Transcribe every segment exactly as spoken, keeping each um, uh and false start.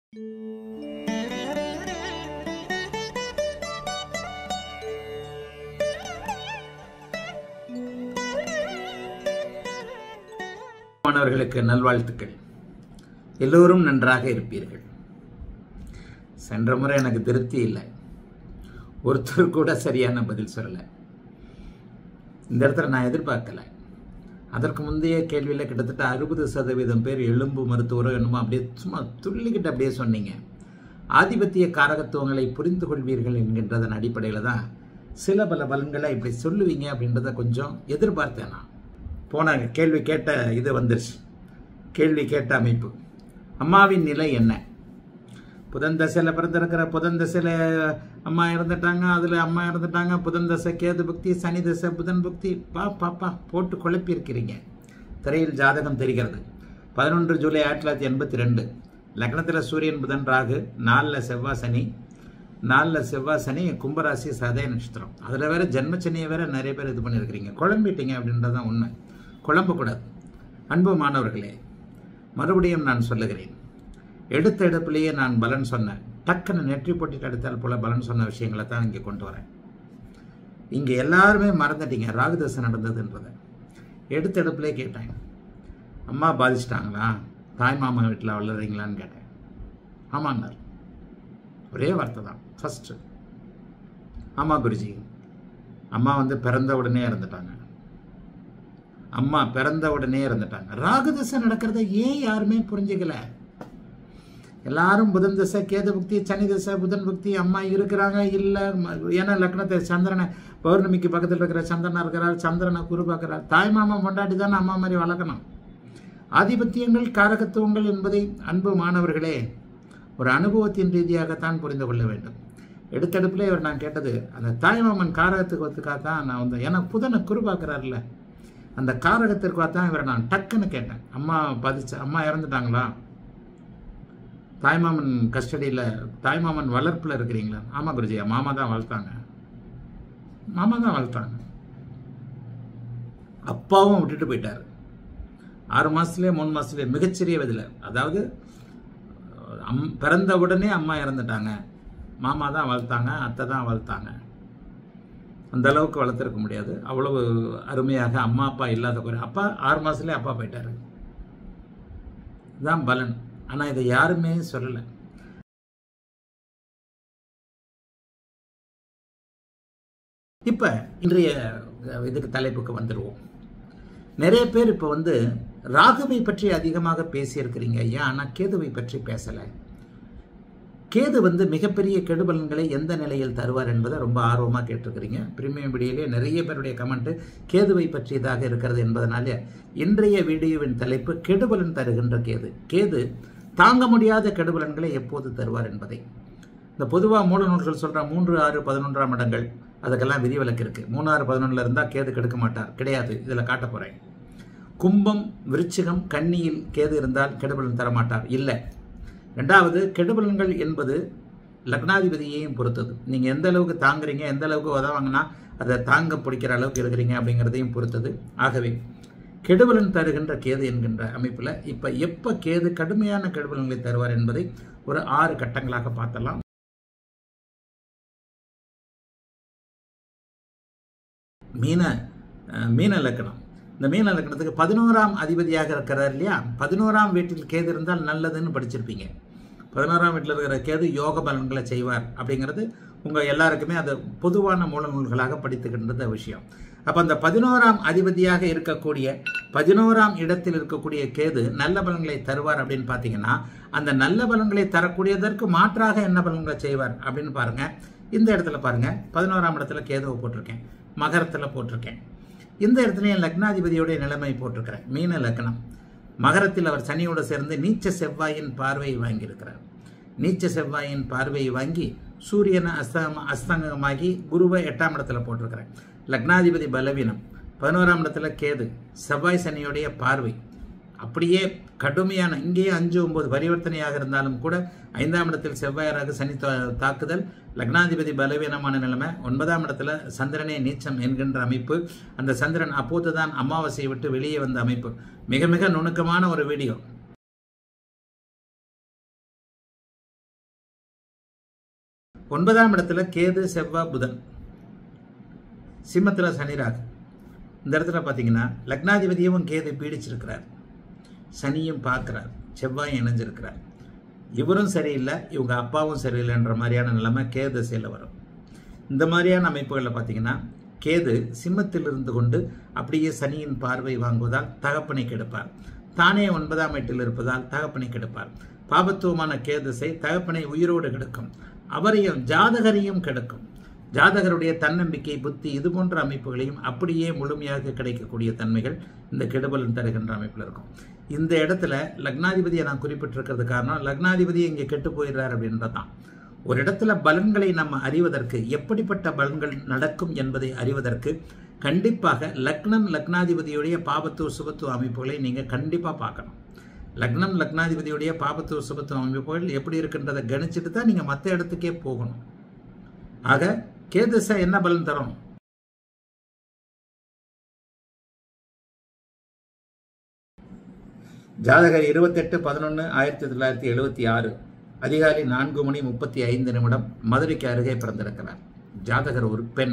மாணவர்களுக்கு நல்வாழ்த்துக்கள். எல்லோரும் நன்றாக இருப்பீர்கள். சென்ற முறை எனக்கு திருப்தி இல்லை, ஒருத்தர் கூட சரியான பதில் சொல்லலை. இந்த இடத்துல நான் எதிர்பார்க்கல. அதற்கு முந்தைய கேள்வியில் கிட்டத்தட்ட அறுபது சதவீதம் பேர் எலும்பு மருத்துவரோ என்னமோ அப்படியே சும்மா துள்ளிக்கிட்டு அப்படியே சொன்னீங்க. ஆதிபத்திய காரகத்துவங்களை புரிந்து கொள்வீர்கள் என்கின்றதன் அடிப்படையில் தான் சில பல பலன்களை இப்படி சொல்லுவீங்க அப்படின்றத கொஞ்சம் எதிர்பார்த்தேன். நான் போன கேள்வி கேட்ட இது வந்துருச்சு. கேள்வி கேட்ட அமைப்பு, அம்மாவின் நிலை என்ன? புதன் தசையில் பிறந்திருக்கிற புதன் தசையில் அம்மா இறந்துட்டாங்க, அதில் அம்மா இறந்துட்டாங்க, புதன் தசை கேது பக்தி, சனி தசை புதன் பக்தி, பா பாப்பா போட்டு குழப்பி இருக்கிறீங்க. திரையில் ஜாதகம் தெரிகிறது. பதினொன்று ஜூலை ஆயிரத்தி தொள்ளாயிரத்தி எண்பத்தி ரெண்டு லக்னத்தில் சூரியன் புதன் ராகு, நாலில் செவ்வாய் சனி, நாலில் செவ்வாய் சனி, கும்பராசி சதய நட்சத்திரம். அதில் வேற ஜென்மச்சனியை வேற நிறைய பேர் இது பண்ணியிருக்கிறீங்க. குழம்பிட்டீங்க அப்படின்றதான் உண்மை. குழம்பக்கூடாது. அன்பு மாணவர்களே, மறுபடியும் நான் சொல்லுகிறேன், எடுத்த எடுப்பிலேயே நான் பலன் சொன்னேன். டக்குன்னு நெற்றி போட்டிட்டு எடுத்தால் போல பலன் சொன்ன விஷயங்களை தான் இங்கே கொண்டு வரேன். இங்கே எல்லாருமே மறந்துட்டீங்க ராகுதசை நடந்ததுன்றதை. எடுத்த எடுப்பிலே கேட்டேன், அம்மா பாதிச்சிட்டாங்களா, தாய் மாமா வீட்டில் வளர்றீங்களான்னு கேட்டேன். ஆமான்னார். ஒரே வார்த்தை தான் ஃபஸ்ட்டு. ஆமாம் குருஜி, அம்மா வந்து பிறந்த உடனே இறந்துட்டாங்க. அம்மா பிறந்த உடனே இறந்துட்டாங்க. ராகுதசை நடக்கிறத ஏன் யாருமே புரிஞ்சுக்கல? எல்லாரும் புதன் தசை கேது பக்தி, சனி தசை புதன் பக்தி, அம்மா இருக்கிறாங்க இல்லை. ஏன்னா லக்னத்தை சந்திரனை பௌர்ணமிக்கு பக்கத்தில் இருக்கிற சந்திரனா இருக்கிறார், சந்திரனை குரு பார்க்கிறார். தாய் மாமா கொண்டாடி தானே அம்மா மாதிரி வளர்க்கணும். ஆதிபத்தியங்கள் காரகத்துவங்கள் என்பதை அன்பு மாணவர்களே ஒரு அனுபவத்தின் ரீதியாகத்தான் புரிந்து கொள்ள வேண்டும். எடுத்தடுப்பிலே இவர் நான் கேட்டது அந்த தாய்மாமன் காரகத்துவத்துக்காக தான் நான் வந்து, ஏன்னா புதனை குரு பார்க்குறாருல, அந்த காரகத்திற்காக தான் இவரை நான் டக்குன்னு கேட்டேன். அம்மா பாதிச்ச அம்மா இறந்துட்டாங்களா, தாய்மாமன் கஸ்டடியில் தாய்மாமன் வளர்ப்பில் இருக்கிறீங்களா? ஆமாம் குருஜி, மாமா தான் வளர்த்தாங்க. மாமா தான் வளர்த்தாங்க. அப்பாவும் விட்டுட்டு போயிட்டார். ஆறு மாதத்துலேயே மூணு மாதத்துலேயே மிகச்சிறிய வயதில், அதாவது அம் பிறந்த உடனே அம்மா இறந்துட்டாங்க. மாமா தான் வளர்த்தாங்க, அத்தை தான் வளர்த்தாங்க. அந்த அளவுக்கு வளர்த்துருக்க முடியாது. அவ்வளவு அருமையாக அம்மா அப்பா இல்லாத குறை. அப்பா ஆறு மாதத்துலேயே அப்பா போயிட்டாரு. இதுதான் பலன். ஆனால் இதை யாருமே சொல்லலை. இப்போ இன்றைய இதுக்கு தலைப்புக்கு வந்துடுவோம். நிறைய பேர் இப்போ வந்து ராகுவை பற்றி அதிகமாக பேசியிருக்கிறீங்க ஐயா, ஆனால் கேதுவை பற்றி பேசலை. கேது வந்து மிகப்பெரிய கெடுபலன்களை எந்த நிலையில் தருவார் என்பதை ரொம்ப ஆர்வமாக கேட்டிருக்கிறீங்க. பிரீமியம் வீடியோலே நிறைய பேருடைய கமெண்ட் கேதுவை பற்றியதாக இருக்கிறது என்பதனால இன்றைய வீடியோவின் தலைப்பு கெடுபலன் தருகின்ற கேது. கேது தாங்க முடியாத கெடுபலன்களை எப்போது தருவார் என்பதை. இந்த பொதுவாக மூல நூல்கள் சொல்கிற மூன்று ஆறு பதினொன்றாம் இடங்கள் அதுக்கெல்லாம் விதிவிலக்கு இருக்குது. மூணு ஆறு பதினொன்றில் இருந்தால் கேது கெடுக்க மாட்டார், கிடையாது. இதில் காட்ட போகிறேன். கும்பம் விருச்சிகம் கன்னியில் கேது இருந்தால் கெடுபலன் தரமாட்டார், இல்லை. ரெண்டாவது, கெடுபலன்கள் என்பது லக்னாதிபதியையும் பொறுத்தது. நீங்கள் எந்த அளவுக்கு தாங்குறீங்க, எந்த அளவுக்கு உதவாங்கன்னா அதை தாங்க பிடிக்கிற அளவுக்கு இருக்கிறீங்க அப்படிங்கிறதையும் பொறுத்தது. ஆகவே கெடுபலன் தருகின்ற கேது என்கின்ற அமைப்பில் இப்போ எப்போ கேது கடுமையான கெடுபலன்களை தருவார் என்பதை ஒரு ஆறு கட்டங்களாக பார்த்தலாம். மீன மீன லக்கணம். இந்த மீன லக்கணத்துக்கு பதினோராம் அதிபதியாக இருக்கிறார் இல்லையா? பதினோராம் வீட்டில் கேது இருந்தால் நல்லதுன்னு படிச்சிருப்பீங்க. பதினோராம் வீட்டில் இருக்கிற கேது யோக பலன்களை செய்வார் அப்படிங்கிறது உங்கள் எல்லாருக்குமே அது பொதுவான மூல நூல்களாக படித்துக்கின்ற விஷயம். அப்போ அந்த பதினோராம் அதிபதியாக இருக்கக்கூடிய பதினோராம் இடத்தில் இருக்கக்கூடிய கேது நல்ல பலன்களை தருவார் அப்படின்னு பார்த்தீங்கன்னா, அந்த நல்ல பலன்களை தரக்கூடியதற்கு மாற்றாக என்ன பலன்களை செய்வார் அப்படின்னு பாருங்க. இந்த இடத்துல பாருங்க, பதினோராம் இடத்துல கேதுவை போட்டிருக்கேன், மகரத்தில் போட்டிருக்கேன். இந்த இடத்துல என் லக்னாதிபதியோடைய நிலைமை போட்டிருக்கிறேன். மீன லக்னம். மகரத்தில் அவர் சனியோடு சேர்ந்து நீச்ச செவ்வாயின் பார்வையை வாங்கியிருக்கிறார். நீச்ச செவ்வாயின் பார்வையை வாங்கி சூரியனை அஸ்தம் அஸ்தங்கமாகி குருவை எட்டாம் இடத்துல போட்டிருக்கிறேன். லக்னாதிபதி பலவீனம். பதினோராம் இடத்துல கேது, செவ்வாய் சனியோடைய பார்வை. அப்படியே கடுமையான, இங்கேயே அஞ்சு ஒன்பது பரிவர்த்தனையாக இருந்தாலும் கூட ஐந்தாம் இடத்தில் செவ்வாயராக சனி தாக்குதல், லக்னாதிபதி பலவீனமான நிலைமை. ஒன்பதாம் இடத்துல சந்திரனே நீச்சம் என்கின்ற அமைப்பு. அந்த சந்திரன் அப்போதுதான் அமாவாசையை விட்டு வெளியே வந்த அமைப்பு. மிக மிக நுணுக்கமான ஒரு வீடியோ. ஒன்பதாம் இடத்துல கேது செவ்வாய் புதன், சிம்மத்தில் சனி ராகு. இந்த இடத்துல பார்த்தீங்கன்னா லக்னாதிபதியும் கேது பீடிச்சிருக்கிறார், சனியும் பார்க்குறார், செவ்வாயும் இணைஞ்சிருக்கிறார். இவரும் சரியில்லை, இவங்க அப்பாவும் சரியில்லைன்ற மாதிரியான நிலைமை கேது திசையில் வரும். இந்த மாதிரியான அமைப்புகளில் பார்த்தீங்கன்னா கேது சிம்மத்தில் இருந்து கொண்டு அப்படியே சனியின் பார்வை வாங்குவதால் தகப்பனை கெடுப்பார். தானே ஒன்பதாம் வீட்டில் இருப்பதால் தகப்பனை கெடுப்பார். பாபத்துவமான கேது திசை தகப்பனை உயிரோடு கெடுக்கும், அவரையும் ஜாதகரையும் கெடுக்கும். ஜாதகருடைய தன்னம்பிக்கை, புத்தி இது போன்ற அமைப்புகளையும் அப்படியே முழுமையாக கிடைக்கக்கூடிய தன்மைகள் இந்த கெடுபலன் தருகின்ற அமைப்பில் இருக்கும். இந்த இடத்துல லக்னாதிபதியை நான் குறிப்பிட்டிருக்கிறது காரணம், லக்னாதிபதி இங்கே கெட்டு போயிடுறார் அப்படின்றதான். ஒரு இடத்துல பலன்களை நம்ம அறிவதற்கு, எப்படிப்பட்ட பலன்கள் நடக்கும் என்பதை அறிவதற்கு கண்டிப்பாக லக்னம் லக்னாதிபதியுடைய பாபத்துவ சுபத்துவ அமைப்புகளை நீங்கள் கண்டிப்பாக பார்க்கணும். லக்னம் லக்னாதிபதியுடைய பாபத்துவ சுபத்துவ அமைப்புகள் எப்படி இருக்குன்றதை கணிச்சுட்டு தான் நீங்கள் மற்ற இடத்துக்கே போகணும். ஆக கேதுசா என்ன பலன் தரும்? ஜாதகர் இருபத்தெட்டு பதினொன்று ஆயிரத்தி தொள்ளாயிரத்தி எழுபத்தி ஆறு அதிகாலை நான்கு மணி முப்பத்தி ஐந்து நிமிடம் மதுரைக்கு அருகே பிறந்திருக்கிறார். ஜாதகர் ஒரு பெண்.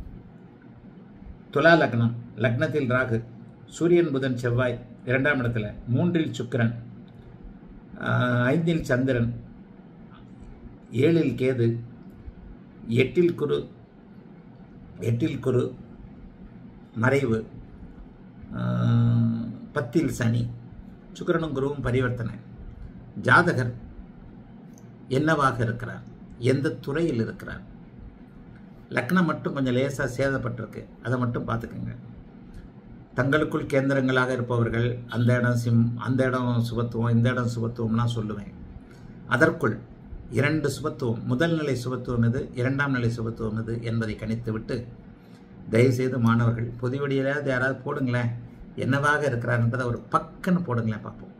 துலா லக்னம், லக்னத்தில் ராகு, சூரியன் புதன் செவ்வாய் இரண்டாம் இடத்துல, மூன்றில் சுக்கிரன், ஐந்தில் சந்திரன், ஏழில் கேது, எட்டில் குரு, எட்டில் குரு மறைவு, பத்தில் சனி, சுக்கிரனும் குருவும் பரிவர்த்தனை. ஜாதகர் என்னவாக இருக்கிறார், எந்த துறையில் இருக்கிறார்? லக்னம் மட்டும் கொஞ்சம் லேசாக சேதப்பட்டிருக்கு, அதை மட்டும் பார்த்துக்கோங்க. தங்களுக்குள் கேந்திரங்களாக இருப்பவர்கள் அந்த இடம் சிம் அந்த இடம் சுபத்துவம் இந்த இடம் சுபத்துவம்லாம் சொல்லுவேன். அதற்குள் இரண்டு சுபத்துவம், முதல் நிலை சுபத்துவம் எது, இரண்டாம் நிலை சுபத்துவம் எது என்பதை கணித்து விட்டு தயவுசெய்து மாணவர்கள் பொதுவெளியிலாவது யாராவது போடுங்களேன், என்னவாக இருக்கிறார்ன்றதை ஒரு பக்குன்னு போடுங்களேன் பார்ப்போம்.